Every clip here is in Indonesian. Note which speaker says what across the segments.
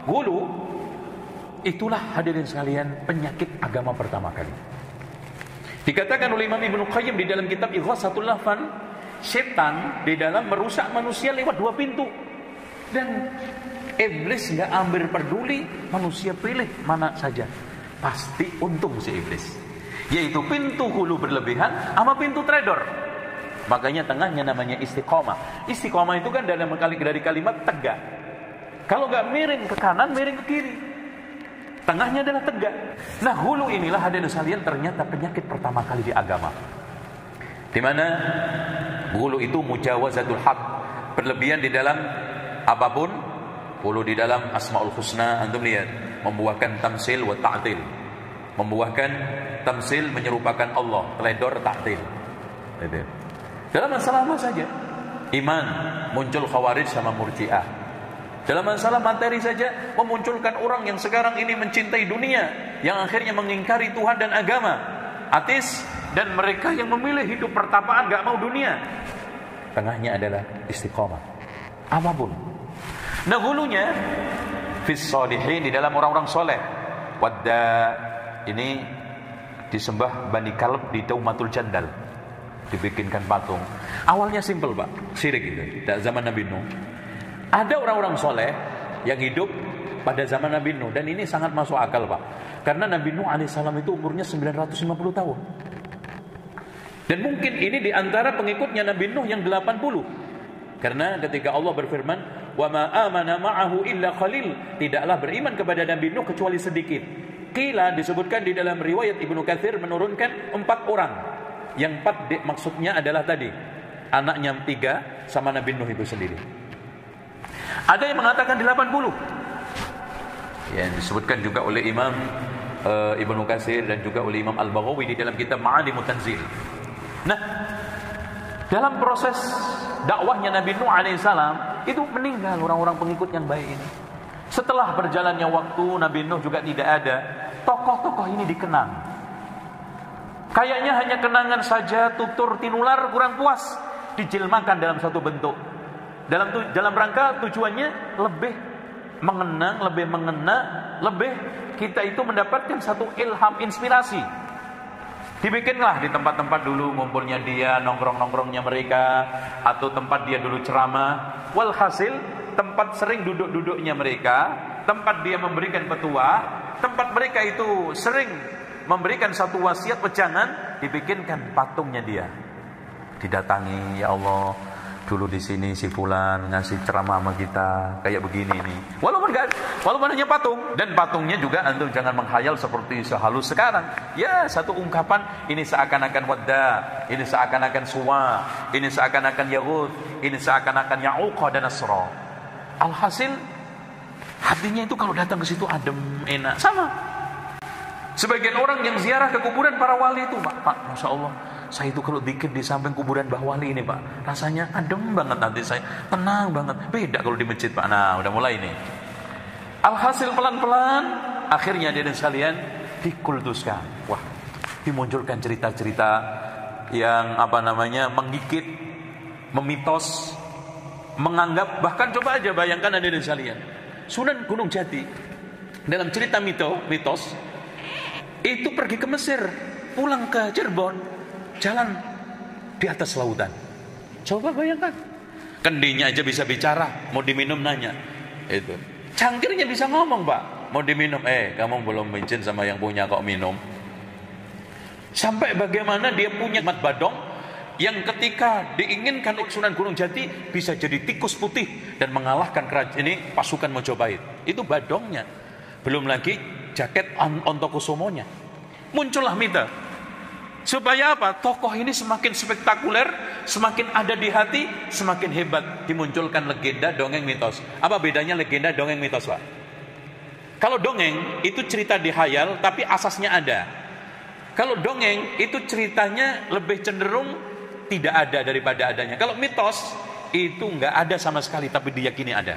Speaker 1: Hulu itulah hadirin sekalian penyakit agama pertama kali. Dikatakan oleh Imam Ibnu Qayyim di dalam kitab Ighatsatul Lahfan, setan di dalam merusak manusia lewat dua pintu. Dan iblis nggak ambil peduli, manusia pilih mana saja, pasti untung si iblis. Yaitu pintu hulu berlebihan sama pintu trader. Makanya tengahnya namanya istiqomah. Istiqomah itu kan dari kalimat tegak. Kalau nggak miring ke kanan, miring ke kiri. Tengahnya adalah tegak. Nah, hulu inilah hadirin sekalian ternyata penyakit pertama kali di agama. Di mana hulu itu mujawazatul haq, berlebihan di dalam apapun. Hulu di dalam Asmaul Husna, antum lihat, membuahkan tamsil wa ta'til. Membuahkan tamsil menyerupakan Allah, teledor ta'til. Dalam masalah apa saja? Iman, muncul Khawarij sama Murji'ah. Dalam masalah materi saja, memunculkan orang yang sekarang ini mencintai dunia, yang akhirnya mengingkari Tuhan dan agama, ateis, dan mereka yang memilih hidup pertapaan, gak mau dunia. Tengahnya adalah istiqomah, apapun. Nah, hulunya fis sholihin, di dalam orang-orang soleh. Wadda, ini disembah Bani Kalb di Daumatul Jandal, dibikinkan patung. Awalnya simple Pak, syirik itu, zaman Nabi Nuh. Ada orang-orang soleh yang hidup pada zaman Nabi Nuh, dan ini sangat masuk akal Pak, karena Nabi Nuh alaihissalam itu umurnya 950 tahun. Dan mungkin ini diantara pengikutnya Nabi Nuh yang 80. Karena ketika Allah berfirman, wa ma amana ma'ahu illa qalil, tidaklah beriman kepada Nabi Nuh kecuali sedikit. Qila, disebutkan di dalam riwayat Ibnu Katsir menurunkan 4 orang. Yang 4 maksudnya adalah tadi anaknya 3 sama Nabi Nuh itu sendiri. Ada yang mengatakan 80. Yang disebutkan juga oleh Imam Ibnu Katsir dan juga oleh Imam Al-Baghawi di dalam kitab Ma'alimut Tanzil. Nah, dalam proses dakwahnya Nabi Nuh alaihissalam itu meninggal orang-orang pengikut yang baik ini. Setelah berjalannya waktu, Nabi Nuh juga tidak ada. Tokoh-tokoh ini dikenang. Kayaknya hanya kenangan saja, tutur tinular, kurang puas, dijilmakan dalam satu bentuk. Dalam rangka tujuannya lebih mengenang, lebih mengena, lebih kita itu mendapatkan satu ilham, inspirasi. Dibikinlah di tempat-tempat dulu ngumpulnya dia, nongkrong-nongkrongnya mereka, atau tempat dia dulu ceramah. Walhasil tempat sering duduk-duduknya mereka, tempat dia memberikan petua, tempat mereka itu sering memberikan satu wasiat pejangan, dibikinkan patungnya dia. Didatangi, ya Allah, dulu di sini si fulan ngasih ceramah sama kita kayak begini nih. Walaupun hanya patung, dan patungnya juga antum jangan menghayal seperti sehalus sekarang. Ya, satu ungkapan, ini seakan-akan Wadda, ini seakan-akan Suwa, ini seakan-akan Yaghut, ini seakan-akan Ya'uqa dan Nasra. Alhasil hatinya itu kalau datang ke situ adem, enak. Sama sebagian orang yang ziarah ke kuburan para wali itu, Pak, Masya Allah, saya itu kalau dikit di samping kuburan Mbah Wali ini Pak, rasanya adem banget hati saya, tenang banget. Beda kalau di masjid Pak. Nah, udah mulai nih. Alhasil pelan-pelan akhirnya dia dan sekalian dikultuskan. Wah, dimunculkan cerita-cerita yang menggigit, memitos, menganggap, bahkan coba aja bayangkan ada dan sekalian, Sunan Gunung Jati dalam cerita mitos itu pergi ke Mesir, pulang ke Cirebon, jalan di atas lautan. Coba bayangkan, kendinya aja bisa bicara, mau diminum nanya. Itu cangkirnya bisa ngomong Pak, mau diminum, kamu belum izin sama yang punya kok minum. Sampai bagaimana dia punya mat badong yang ketika diinginkan Sunan Gunung Jati bisa jadi tikus putih dan mengalahkan kerajaan ini pasukan Mojopahit. Itu badongnya. Belum lagi jaket Ontokusumonya. Muncullah mita. Supaya apa? Tokoh ini semakin spektakuler, semakin ada di hati, semakin hebat. Dimunculkan legenda, dongeng, mitos. Apa bedanya legenda, dongeng, mitos Pak? Kalau dongeng itu cerita dihayal tapi asasnya ada. Kalau dongeng itu ceritanya lebih cenderung tidak ada daripada adanya. Kalau mitos itu nggak ada sama sekali tapi diyakini ada.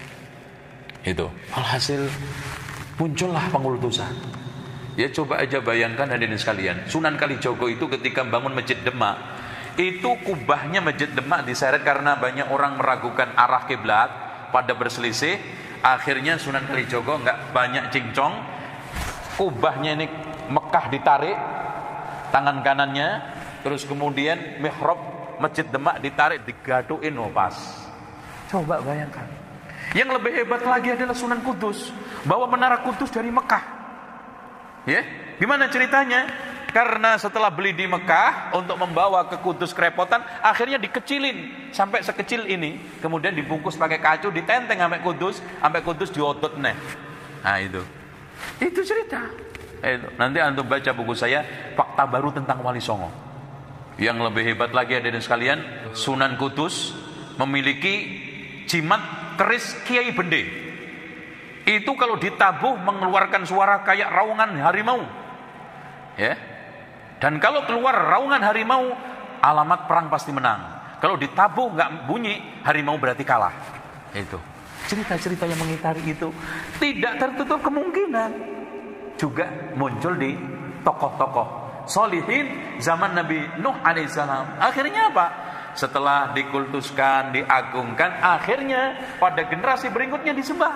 Speaker 1: Itu. Alhasil muncullah pengultusan. Ya coba aja bayangkan hadirin sekalian, Sunan Kalijogo itu ketika bangun Masjid Demak, itu kubahnya Masjid Demak diseret karena banyak orang meragukan arah kiblat, pada berselisih. Akhirnya Sunan Kalijogo nggak banyak cincong, kubahnya ini Mekah ditarik, tangan kanannya, terus kemudian mihrab Masjid Demak ditarik, digaduin pas. Coba bayangkan. Yang lebih hebat lagi adalah Sunan Kudus, bawa menara Kudus dari Mekah. Ya, gimana ceritanya? Karena setelah beli di Mekah untuk membawa ke Kudus kerepotan, akhirnya dikecilin sampai sekecil ini, kemudian dibungkus pakai kacu, ditenteng sampai Kudus diodot neh. Nah itu cerita. Nanti antum baca buku saya Fakta Baru tentang Wali Songo. Yang lebih hebat lagi hadirin sekalian, Sunan Kudus memiliki jimat keris Kiai Bende. Itu kalau ditabuh mengeluarkan suara kayak raungan harimau. Ya. Dan kalau keluar raungan harimau, alamat perang pasti menang. Kalau ditabuh nggak bunyi, harimau berarti kalah. Itu cerita-cerita yang mengitari itu tidak tertutup kemungkinan juga muncul di tokoh-tokoh solihin zaman Nabi Nuh alaihissalam. Akhirnya apa? Setelah dikultuskan, diagungkan, akhirnya pada generasi berikutnya disembah.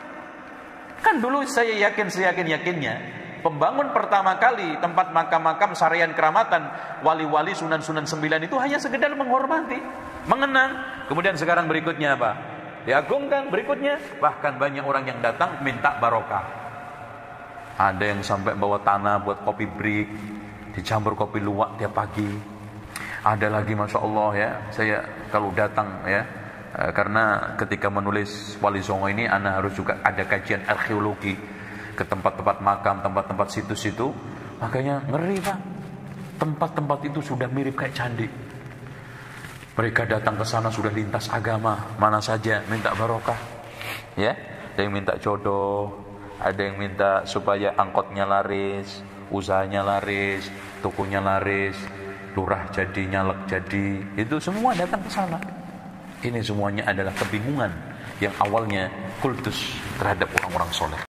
Speaker 1: Kan dulu saya yakin-yakinnya pembangun pertama kali tempat makam-makam Sarian Keramatan, wali-wali Sunan-Sunan 9 itu hanya sekedar menghormati, mengenang. Kemudian sekarang berikutnya apa? Diagungkan. Berikutnya bahkan banyak orang yang datang minta barokah. Ada yang sampai bawa tanah buat kopi break, dicampur kopi luwak tiap pagi. Ada lagi Masya Allah ya, saya kalau datang ya, karena ketika menulis Wali Songo ini ana harus juga ada kajian arkeologi ke tempat-tempat makam, tempat-tempat situs itu. Makanya ngeri Pak, tempat-tempat itu sudah mirip kayak candi. Mereka datang ke sana sudah lintas agama, mana saja minta barokah. Ya, ada yang minta jodoh, ada yang minta supaya angkotnya laris, usahanya laris, tokonya laris, lurah jadi, nyalek jadi. Itu semua datang ke sana. Ini semuanya adalah kebingungan yang awalnya kultus terhadap orang-orang soleh.